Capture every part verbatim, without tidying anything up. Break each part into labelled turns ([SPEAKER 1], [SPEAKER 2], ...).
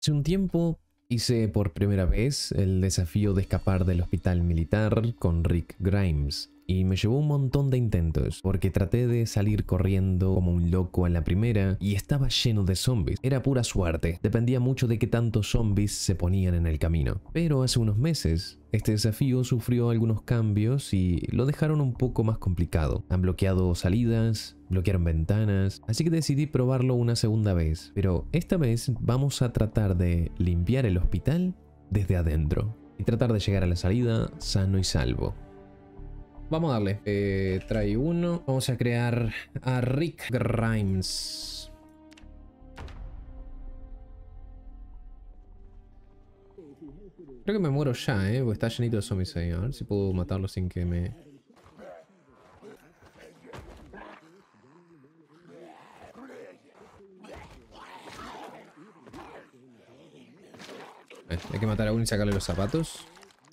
[SPEAKER 1] Hace un tiempo hice por primera vez el desafío de escapar del hospital militar con Rick Grimes. Y me llevó un montón de intentos, porque traté de salir corriendo como un loco en la primera y estaba lleno de zombies. Era pura suerte, dependía mucho de qué tantos zombies se ponían en el camino. Pero hace unos meses, este desafío sufrió algunos cambios y lo dejaron un poco más complicado. Han bloqueado salidas, bloquearon ventanas, así que decidí probarlo una segunda vez. Pero esta vez vamos a tratar de limpiar el hospital desde adentro y tratar de llegar a la salida sano y salvo. Vamos a darle. Eh, trae uno. Vamos a crear a Rick Grimes. Creo que me muero ya, eh. Porque está llenito de zombies ahí. A ver si puedo matarlo sin que me... Eh, hay que matar a uno y sacarle los zapatos.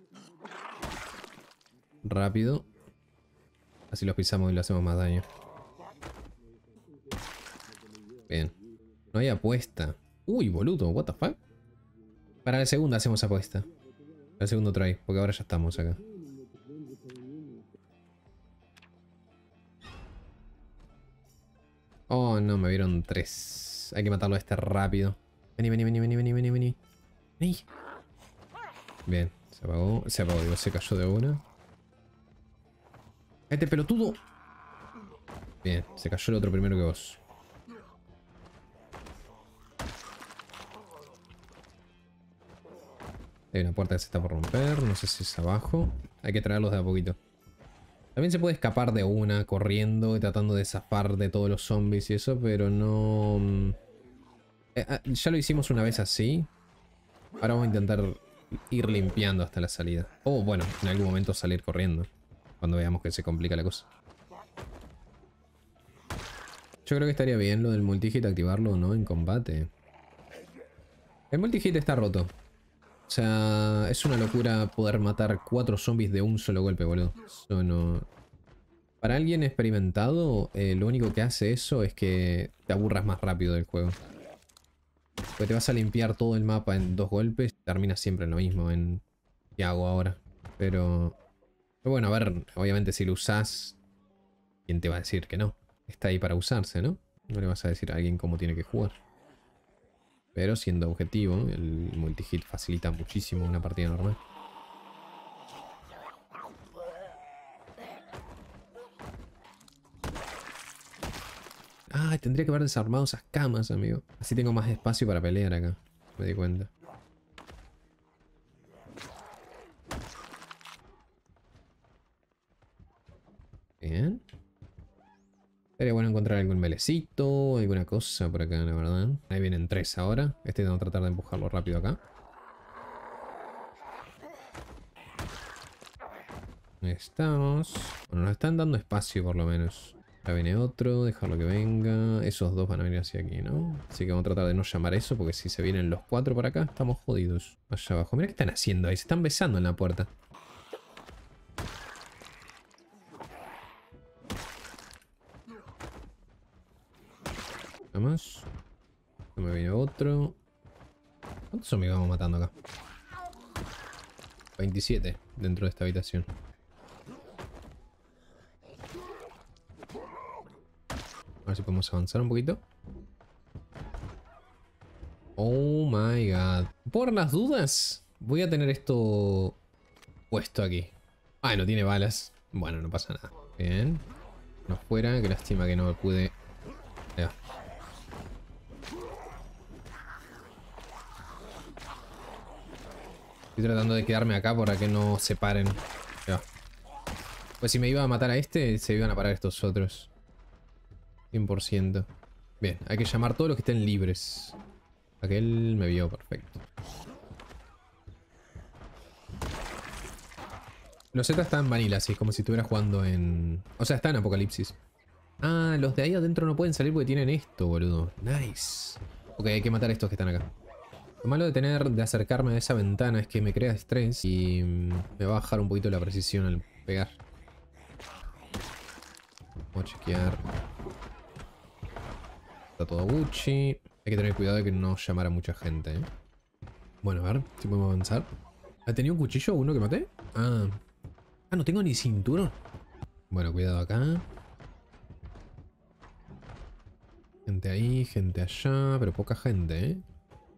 [SPEAKER 1] Rápido. Así los pisamos y le hacemos más daño. Bien. No hay apuesta. Uy, boludo, what the fuck. Para la segunda hacemos apuesta. Para el segundo try, porque ahora ya estamos acá. Oh, no, me vieron tres. Hay que matarlo a este rápido. Vení, vení, vení, vení, vení, vení, vení. Vení. Bien, se apagó. Se apagó, digo, se cayó de una. Este pelotudo. Bien, se cayó el otro primero que vos. Hay una puerta que se está por romper. No sé si es abajo. Hay que traerlos de a poquito. También se puede escapar de una corriendo y tratando de zafar de todos los zombies y eso, pero no... Eh, ya lo hicimos una vez así. Ahora vamos a intentar ir limpiando hasta la salida. O bueno, en algún momento salir corriendo. Cuando veamos que se complica la cosa. Yo creo que estaría bien lo del multihit activarlo o no en combate. El multihit está roto. O sea, es una locura poder matar cuatro zombies de un solo golpe, boludo. Eso no... Para alguien experimentado, eh, lo único que hace eso es que te aburras más rápido del juego. Porque te vas a limpiar todo el mapa en dos golpes. Terminas siempre en lo mismo, en... ¿Qué hago ahora? Pero... Pero bueno, a ver, obviamente si lo usás, ¿quién te va a decir que no? Está ahí para usarse, ¿no? No le vas a decir a alguien cómo tiene que jugar. Pero siendo objetivo, el multihit facilita muchísimo una partida normal. Ah, tendría que haber desarmado esas camas, amigo. Así tengo más espacio para pelear acá. Me di cuenta. Bien. Sería bueno encontrar algún melecito, alguna cosa por acá, la verdad. Ahí vienen tres ahora. Este tengo que tratar de empujarlo rápido acá. Ahí estamos. Bueno, nos están dando espacio por lo menos. Ahora viene otro, dejarlo que venga. Esos dos van a venir hacia aquí, ¿no? Así que vamos a tratar de no llamar eso, porque si se vienen los cuatro por acá, estamos jodidos. Allá abajo. Mira qué están haciendo ahí. Se están besando en la puerta. Más. No me viene otro. ¿Cuántos zombies vamos matando acá? veintisiete dentro de esta habitación. A ver si podemos avanzar un poquito. Oh my god. Por las dudas, voy a tener esto puesto aquí. Ah, no tiene balas. Bueno, no pasa nada. Bien. No fuera. Qué lástima que no pude... Ya. Estoy tratando de quedarme acá para que no se paren. Ya. Pues si me iba a matar a este, se iban a parar estos otros. cien por ciento. Bien, hay que llamar todos los que estén libres. Aquel me vio perfecto. Los Z están en vanilla, así como si estuviera jugando en... O sea, está en Apocalipsis. Ah, los de ahí adentro no pueden salir porque tienen esto, boludo. Nice. Ok, hay que matar a estos que están acá. Lo malo de tener, de acercarme a esa ventana es que me crea estrés y me va a bajar un poquito la precisión al pegar. Vamos a chequear. Está todo Gucci. Hay que tener cuidado de que no llamara mucha gente, ¿eh?
[SPEAKER 2] Bueno, a ver si podemos avanzar. ¿Ha tenido un cuchillo uno que maté? Ah. Ah, no tengo ni cinturón. Bueno, cuidado acá. Gente ahí, gente allá, pero poca gente, ¿eh?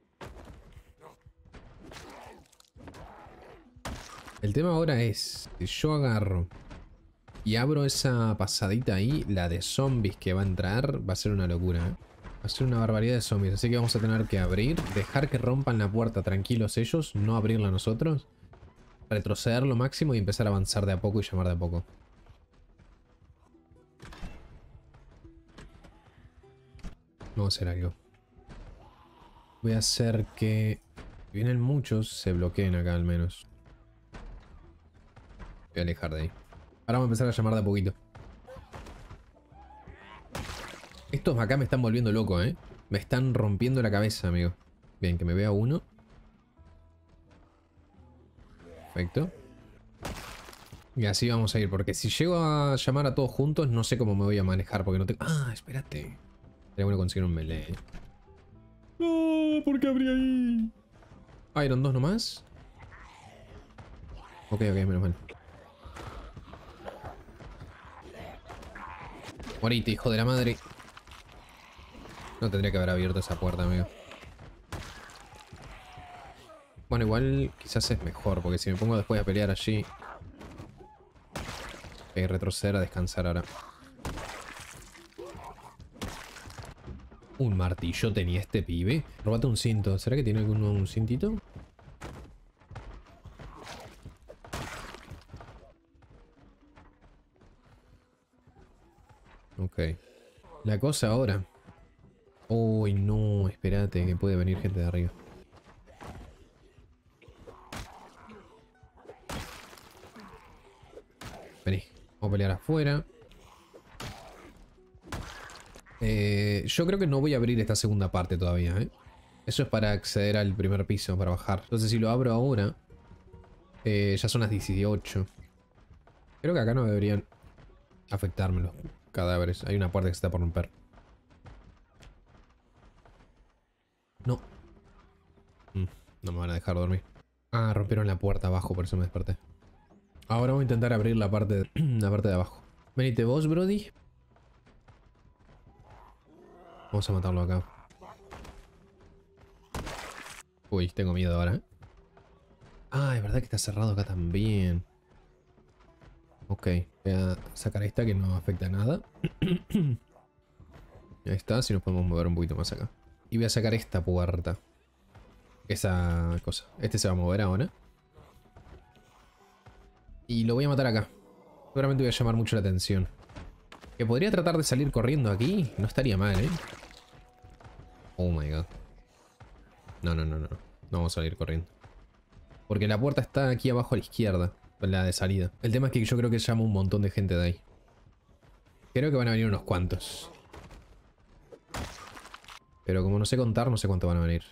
[SPEAKER 2] El tema ahora es, si yo agarro y abro esa pasadita ahí, la de zombies que va a entrar, va a ser una locura, ¿eh? Va a ser una barbaridad de zombies, así que vamos a tener que abrir, dejar que rompan la puerta tranquilos ellos, no abrirla nosotros, retroceder lo máximo y empezar a avanzar de a poco y llamar de a poco. Vamos a hacer algo. Voy a hacer que... Vienen muchos, se bloqueen acá al menos. Voy a alejar de ahí. Ahora vamos a empezar a llamar de a poquito. Estos acá me están volviendo loco, ¿eh? Me están rompiendo la cabeza, amigo. Bien, que me vea uno. Perfecto. Y así vamos a ir, porque si llego a llamar a todos juntos, no sé cómo me voy a manejar, porque no tengo... Ah, espérate. Sería bueno conseguir un melee. No, ¿por qué abrí ahí? Ah, eran dos nomás. Ok, ok, menos mal. Morite, hijo de la madre. No tendría que haber abierto esa puerta, amigo. Bueno, igual quizás es mejor, porque si me pongo después a pelear allí... Hay que retroceder a descansar ahora. Un martillo tenía este pibe. Róbate un cinto. ¿Será que tiene algún un cintito? Ok. La cosa ahora. Uy, no, espérate, que puede venir gente de arriba. Vení, vamos a pelear afuera. Eh, yo creo que no voy a abrir esta segunda parte todavía, ¿eh? Eso es para acceder al primer piso, para bajar. Entonces si lo abro ahora, eh, ya son las dieciocho. Creo que acá no deberían afectarme los cadáveres. Hay una puerta que se está por romper. No. Mm, no me van a dejar dormir. Ah, rompieron la puerta abajo, por eso me desperté. Ahora voy a intentar abrir la parte de, la parte de abajo. Venite vos, Brody. Vamos a matarlo acá. Uy, tengo miedo ahora, ¿eh? Ah, es verdad que está cerrado acá también. Ok, voy a sacar esta que no afecta a nada. Ahí está, si nos podemos mover un poquito más acá. Y voy a sacar esta puerta. Esa cosa. Este se va a mover ahora. Y lo voy a matar acá. Seguramente voy a llamar mucho la atención. Que podría tratar de salir corriendo aquí. No estaría mal, ¿eh? Oh my god. No, no, no, no. No vamos a salir corriendo. Porque la puerta está aquí abajo a la izquierda. La de salida. El tema es que yo creo que llama un montón de gente de ahí. Creo que van a venir unos cuantos. Pero como no sé contar, no sé cuánto van a venir.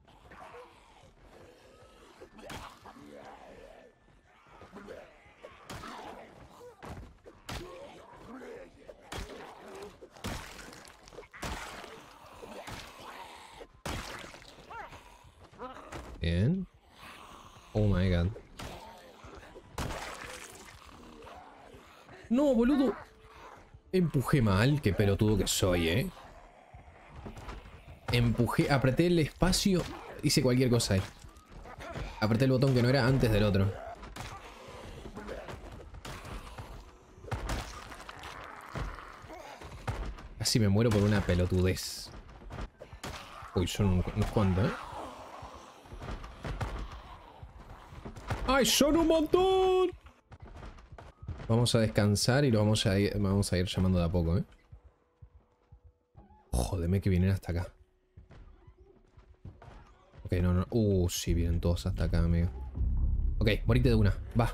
[SPEAKER 2] Bien. Oh my god. No, boludo. Empujé mal, qué pelotudo que soy, eh. Empujé, apreté el espacio, hice cualquier cosa ahí. Apreté el botón que no era antes del otro. Casi me muero por una pelotudez. Uy, son unos cuantos, ¿eh? ¡Ay, son un montón! Vamos a descansar y lo vamos a ir, vamos a ir llamando de a poco, ¿eh? Jódeme que vienen hasta acá. Ok, no, no. Uh, sí, vienen todos hasta acá, amigo. Ok, morite de una. Va.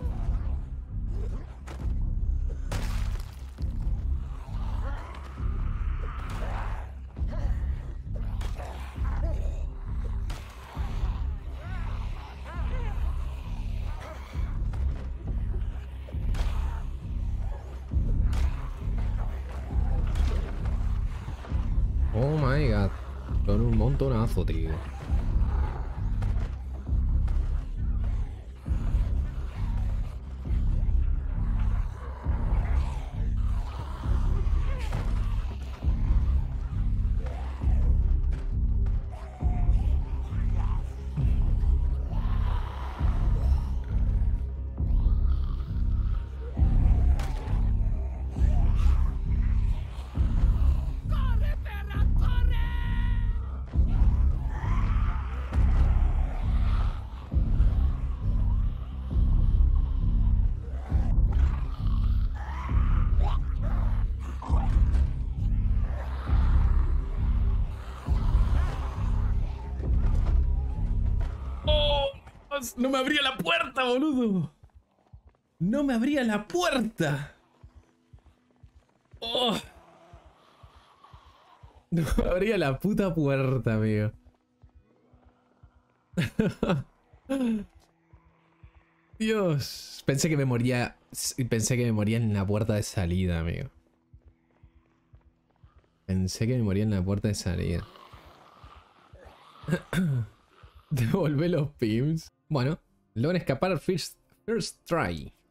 [SPEAKER 2] Oh my god. Son un montonazo, tío. No me abría la puerta, boludo. No me abría la puerta. Oh. No me abría la puta puerta, amigo. Dios. Pensé que me moría. Pensé que me moría en la puerta de salida, amigo. Pensé que me moría en la puerta de salida. Devolvé los pims. Bueno, logran escapar first, first try.